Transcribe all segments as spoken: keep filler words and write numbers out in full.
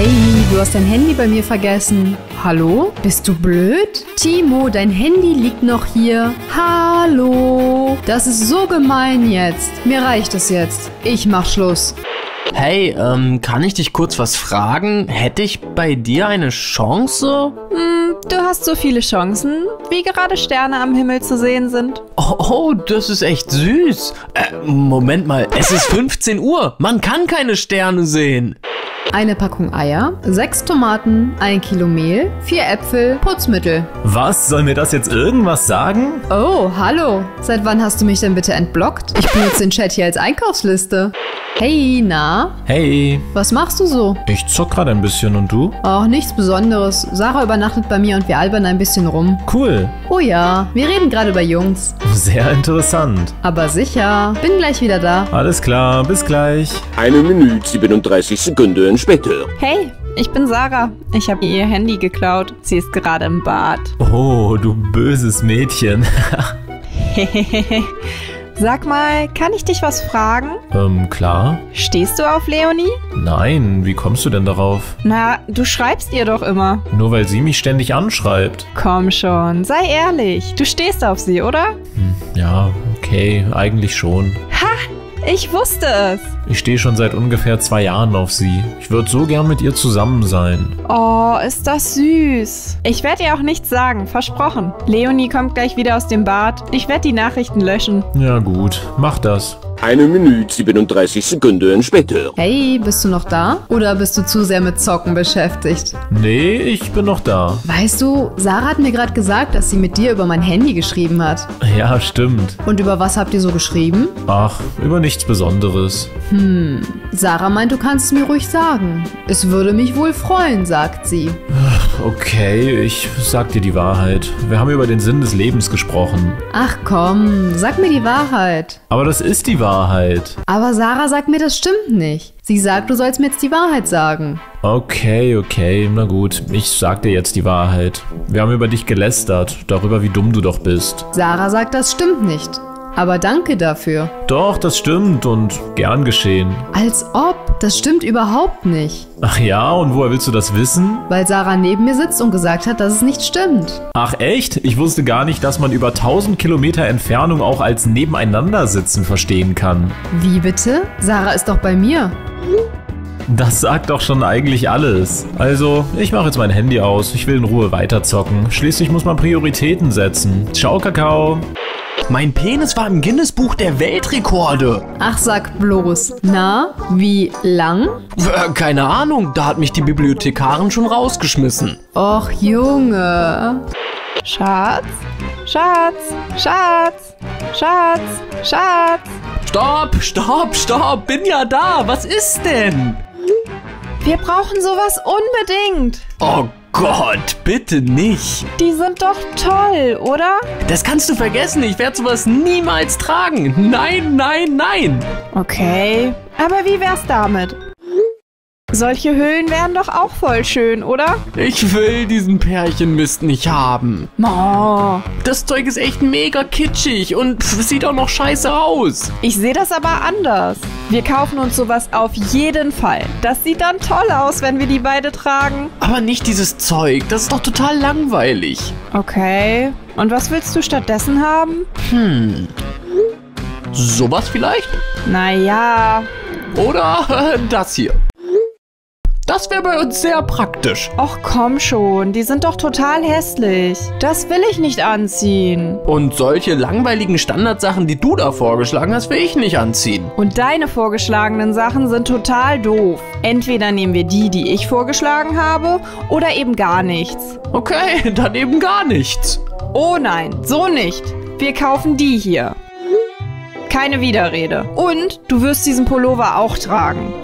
Hey, du hast dein Handy bei mir vergessen. Hallo? Bist du blöd? Timo, dein Handy liegt noch hier. Hallo? Das ist so gemein jetzt. Mir reicht es jetzt. Ich mach Schluss. Hey, ähm, kann ich dich kurz was fragen? Hätte ich bei dir eine Chance? Hm, du hast so viele Chancen, wie gerade Sterne am Himmel zu sehen sind. Oh, oh, das ist echt süß. Äh, Moment mal, es ist fünfzehn Uhr. Man kann keine Sterne sehen. Eine Packung Eier, sechs Tomaten, ein Kilo Mehl, vier Äpfel, Putzmittel. Was? Soll mir das jetzt irgendwas sagen? Oh, hallo. Seit wann hast du mich denn bitte entblockt? Ich benutze den Chat hier als Einkaufsliste. Hey, na? Hey, Was machst du so? ich zock gerade ein bisschen und du? Ach, nichts Besonderes. Sarah übernachtet bei mir und wir albern ein bisschen rum. Cool, Oh ja, wir reden gerade über Jungs. sehr interessant. Aber sicher. Bin gleich wieder da. Alles klar, bis gleich. Eine Minute siebenunddreißig Sekunden später. Hey, ich bin Sarah. Ich habe ihr Handy geklaut. Sie ist gerade im Bad. Oh, du böses Mädchen. Sag mal, kann ich dich was fragen? ähm, klar? Stehst du auf Leonie? Nein, wie kommst du denn darauf? Na, du schreibst ihr doch immer. Nur weil sie mich ständig anschreibt. Komm schon, sei ehrlich. Du stehst auf sie, oder? Hm, ja, okay, eigentlich schon. Ha! Ich wusste es. Ich stehe schon seit ungefähr zwei Jahren auf sie. Ich würde so gern mit ihr zusammen sein. Oh, ist das süß. Ich werde ihr auch nichts sagen, versprochen. Leonie kommt gleich wieder aus dem Bad. Ich werde die Nachrichten löschen. Ja gut, mach das. Eine Minute siebenunddreißig Sekunden später. Hey, bist du noch da? Oder bist du zu sehr mit Zocken beschäftigt? Nee, ich bin noch da. Weißt du, Sarah hat mir gerade gesagt, dass sie mit dir über mein Handy geschrieben hat. Ja, stimmt. Und über was habt ihr so geschrieben? Ach, über nichts Besonderes. Hm, Sarah meint, du kannst es mir ruhig sagen. Es würde mich wohl freuen, sagt sie. Okay, ich sag dir die Wahrheit. Wir haben über den Sinn des Lebens gesprochen. Ach komm, sag mir die Wahrheit. Aber das ist die Wahrheit. Aber Sarah sagt mir, das stimmt nicht. Sie sagt, du sollst mir jetzt die Wahrheit sagen. Okay, okay, na gut. Ich sag dir jetzt die Wahrheit. Wir haben über dich gelästert, darüber, wie dumm du doch bist. Sarah sagt, das stimmt nicht. Aber danke dafür. Doch, das stimmt und gern geschehen. Als ob, das stimmt überhaupt nicht. Ach ja, und woher willst du das wissen? Weil Sarah neben mir sitzt und gesagt hat, dass es nicht stimmt. Ach echt? Ich wusste gar nicht, dass man über tausend Kilometer Entfernung auch als Nebeneinandersitzen verstehen kann. Wie bitte? Sarah ist doch bei mir. Das sagt doch schon eigentlich alles. Also, ich mache jetzt mein Handy aus. Ich will in Ruhe weiterzocken. Schließlich muss man Prioritäten setzen. Ciao, Kakao. Mein Penis war im Guinness-Buch der Weltrekorde. Ach, sag bloß. Na, wie lang? Äh, keine Ahnung, da hat mich die Bibliothekarin schon rausgeschmissen. Och, Junge. Schatz, Schatz, Schatz, Schatz, Schatz. Stopp, stopp, stopp, bin ja da. Was ist denn? Wir brauchen sowas unbedingt. Oh Gott, bitte nicht. Die sind doch toll, oder? Das kannst du vergessen, ich werde sowas niemals tragen. Nein, nein, nein. Okay, aber wie wär's damit? Solche Hüllen wären doch auch voll schön, oder? Ich will diesen Pärchenmist nicht haben. Oh, Das Zeug ist echt mega kitschig und es sieht auch noch scheiße aus. ich sehe das aber anders. Wir kaufen uns sowas auf jeden Fall. Das sieht dann toll aus, wenn wir die beide tragen. Aber nicht dieses Zeug, das ist doch total langweilig. Okay, und was willst du stattdessen haben? Hm. Sowas vielleicht? Naja, Oder äh, das hier. Das wäre bei uns sehr praktisch. och komm schon, die sind doch total hässlich. Das will ich nicht anziehen. Und solche langweiligen Standardsachen, die du da vorgeschlagen hast, will ich nicht anziehen. Und deine vorgeschlagenen Sachen sind total doof. Entweder nehmen wir die, die ich vorgeschlagen habe, oder eben gar nichts. Okay, dann eben gar nichts. Oh nein, so nicht. Wir kaufen die hier. Keine Widerrede. Und du wirst diesen Pullover auch tragen.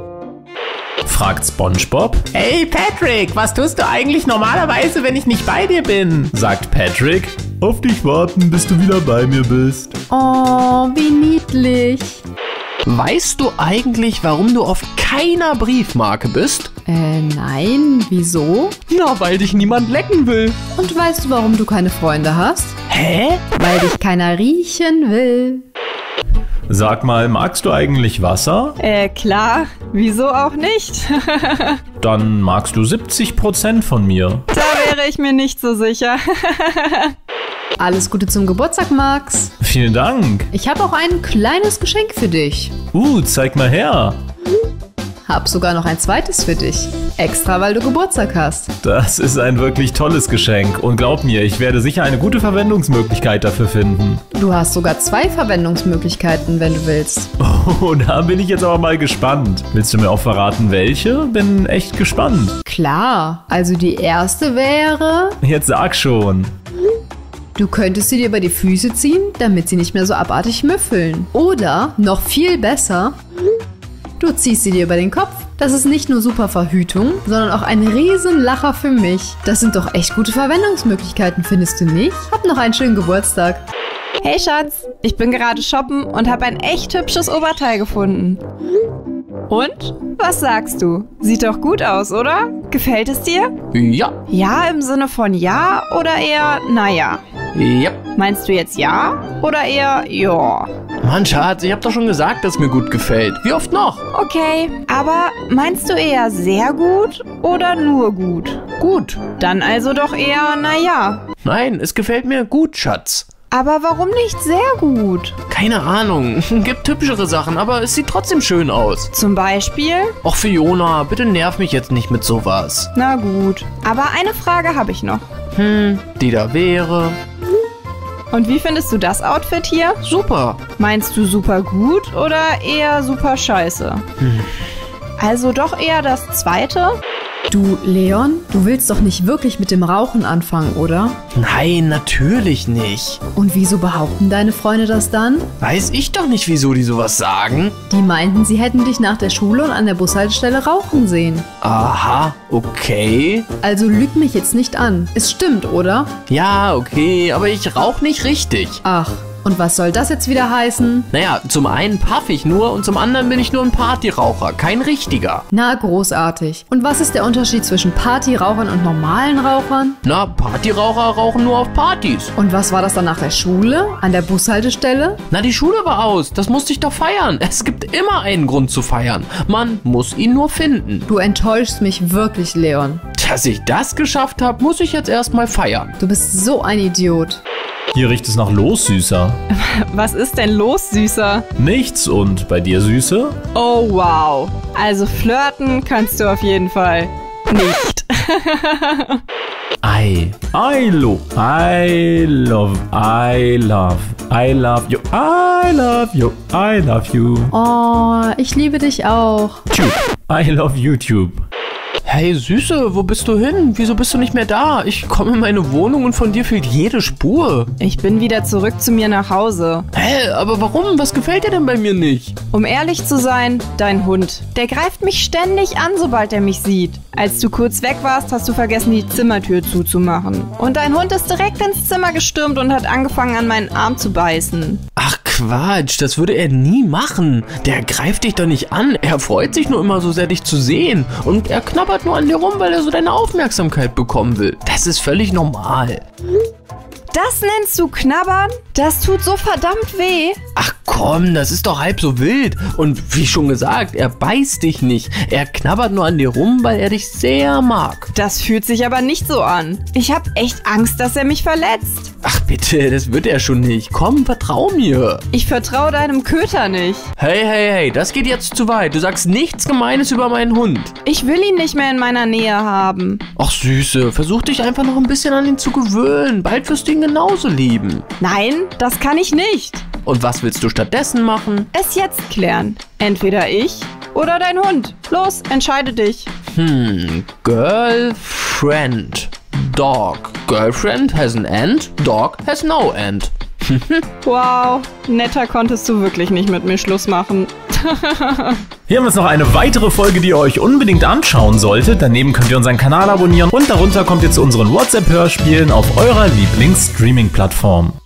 Fragt SpongeBob. Hey Patrick, was tust du eigentlich normalerweise, wenn ich nicht bei dir bin? Sagt Patrick. Auf dich warten, bis du wieder bei mir bist. Oh, wie niedlich. Weißt du eigentlich, warum du auf keiner Briefmarke bist? Äh, nein, wieso? Na, weil dich niemand lecken will. Und weißt du, warum du keine Freunde hast? Hä? Weil dich keiner riechen will. Sag mal, magst du eigentlich Wasser? Äh, klar. Wieso auch nicht? Dann magst du siebzig Prozent von mir. Da wäre ich mir nicht so sicher. Alles Gute zum Geburtstag, Max. Vielen Dank. Ich habe auch ein kleines Geschenk für dich. Uh, zeig mal her. Hab sogar noch ein zweites für dich. Extra, weil du Geburtstag hast. Das ist ein wirklich tolles Geschenk. Und glaub mir, ich werde sicher eine gute Verwendungsmöglichkeit dafür finden. Du hast sogar zwei Verwendungsmöglichkeiten, wenn du willst. Oh, da bin ich jetzt aber mal gespannt. Willst du mir auch verraten, welche? Bin echt gespannt. Klar, also die erste wäre... Jetzt sag schon. Du könntest sie dir über die Füße ziehen, damit sie nicht mehr so abartig müffeln. Oder, noch viel besser... Du ziehst sie dir über den Kopf. Das ist nicht nur super Verhütung, sondern auch ein Riesenlacher für mich. Das sind doch echt gute Verwendungsmöglichkeiten, findest du nicht? Hab noch einen schönen Geburtstag. Hey Schatz, ich bin gerade shoppen und habe ein echt hübsches Oberteil gefunden. Und? Was sagst du? Sieht doch gut aus, oder? Gefällt es dir? Ja. Ja im Sinne von ja oder eher naja? Ja. Meinst du jetzt ja oder eher ja? Mann, Schatz, ich hab doch schon gesagt, dass es mir gut gefällt. Wie oft noch? Okay, aber meinst du eher sehr gut oder nur gut? Gut. Dann also doch eher naja. Nein, es gefällt mir gut, Schatz. Aber warum nicht sehr gut? Keine Ahnung. Gibt typischere Sachen, aber es sieht trotzdem schön aus. Zum Beispiel? Och, Fiona, bitte nerv mich jetzt nicht mit sowas. Na gut. Aber eine Frage habe ich noch. Hm, die da wäre... Und wie findest du das Outfit hier? Super. Meinst du super gut oder eher super scheiße? Hm. Also doch eher das zweite? Du, Leon, du willst doch nicht wirklich mit dem Rauchen anfangen, oder? Nein, natürlich nicht. Und wieso behaupten deine Freunde das dann? Weiß ich doch nicht, wieso die sowas sagen. Die meinten, sie hätten dich nach der Schule und an der Bushaltestelle rauchen sehen. Aha, okay. Also lüg mich jetzt nicht an. Es stimmt, oder? Ja, okay, aber ich rauche nicht richtig. Ach, und was soll das jetzt wieder heißen? Naja, zum einen puff ich nur und zum anderen bin ich nur ein Partyraucher, kein richtiger. Na, großartig. Und was ist der Unterschied zwischen Partyrauchern und normalen Rauchern? Na, Partyraucher rauchen nur auf Partys. Und was war das dann nach der Schule? An der Bushaltestelle? Na, die Schule war aus, das musste ich doch feiern. Es gibt immer einen Grund zu feiern. Man muss ihn nur finden. Du enttäuschst mich wirklich, Leon. Dass ich das geschafft habe, muss ich jetzt erstmal feiern. Du bist so ein Idiot. Hier riecht es nach Los, Süßer. Was ist denn los, Süßer? Nichts. Und bei dir, Süße? Oh, wow. Also flirten kannst du auf jeden Fall nicht. I. I love. I love. I love. I love you. I love you. I love you. Oh, ich liebe dich auch. Tube. I love YouTube. Hey Süße, wo bist du hin? Wieso bist du nicht mehr da? Ich komme in meine Wohnung und von dir fehlt jede Spur. Ich bin wieder zurück zu mir nach Hause. Hä, aber warum? Was gefällt dir denn bei mir nicht? Um ehrlich zu sein, dein Hund. Der greift mich ständig an, sobald er mich sieht. Als du kurz weg warst, hast du vergessen, die Zimmertür zuzumachen. Und dein Hund ist direkt ins Zimmer gestürmt und hat angefangen, an meinen Arm zu beißen. Ach Quatsch, das würde er nie machen. Der greift dich doch nicht an. Er freut sich nur immer so sehr, dich zu sehen. Und er knabbert nur an dir rum, weil er so deine Aufmerksamkeit bekommen will. Das ist völlig normal. Das nennst du knabbern? Das tut so verdammt weh. Ach komm, das ist doch halb so wild. Und wie schon gesagt, er beißt dich nicht. Er knabbert nur an dir rum, weil er dich sehr mag. Das fühlt sich aber nicht so an. Ich habe echt Angst, dass er mich verletzt. Ach bitte, das wird er schon nicht. Komm, vertrau mir. Ich vertraue deinem Köter nicht. Hey, hey, hey, das geht jetzt zu weit. Du sagst nichts Gemeines über meinen Hund. Ich will ihn nicht mehr in meiner Nähe haben. Ach Süße, versuch dich einfach noch ein bisschen an ihn zu gewöhnen. Bald wirst du ihn genauso lieben. Nein, das kann ich nicht. Und was willst du stattdessen machen? Es jetzt klären. Entweder ich oder dein Hund. Los, entscheide dich. Hm, Girlfriend. Dog. Girlfriend has an end, dog has no end. Wow, netter konntest du wirklich nicht mit mir Schluss machen. Hier haben wir jetzt noch eine weitere Folge, die ihr euch unbedingt anschauen solltet. Daneben könnt ihr unseren Kanal abonnieren und darunter kommt ihr zu unseren WhatsApp-Hörspielen auf eurer Lieblings-Streaming-Plattform.